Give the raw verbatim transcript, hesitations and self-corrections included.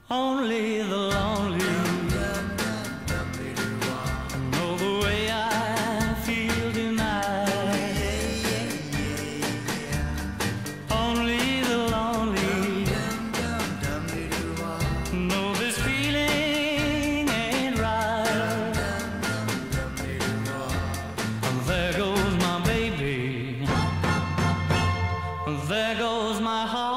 Only the lonely know the way I feel tonight. Only the lonely know this feeling ain't right. There goes my baby, there goes my heart.